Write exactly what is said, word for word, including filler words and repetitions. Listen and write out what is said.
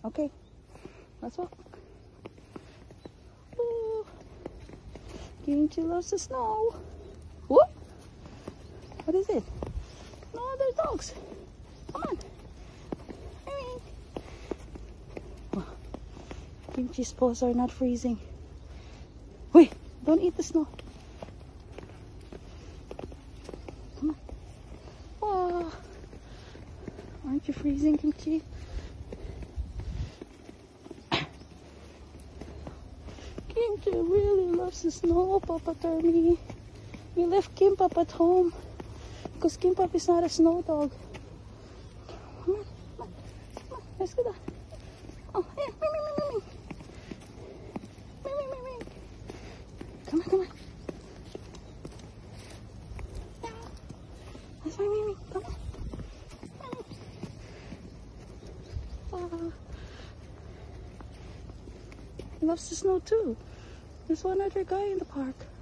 Okay, let's walk. Ooh. Kimchi loves the snow. Whoop! What is it? No, they're dogs. Come on. Oh, Kimchi's paws are not freezing. Wait, don't eat the snow. Come on. Oh, aren't you freezing, Kimchi? Kimchi really loves the snow, Papa Termy. We left Kimbap at home because Kimbap is not a snow dog. Come on, come on, come on. Let's go down. Oh, yeah, me, me, me, me, me. Me, me, me, me. Come on, come on. Yeah. That's my Mimi. Come on. Oh. He loves the snow too. There's one other guy in the park.